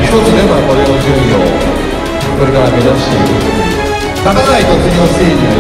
一つでもこれの順位をこれから目指していく高台突入ステージに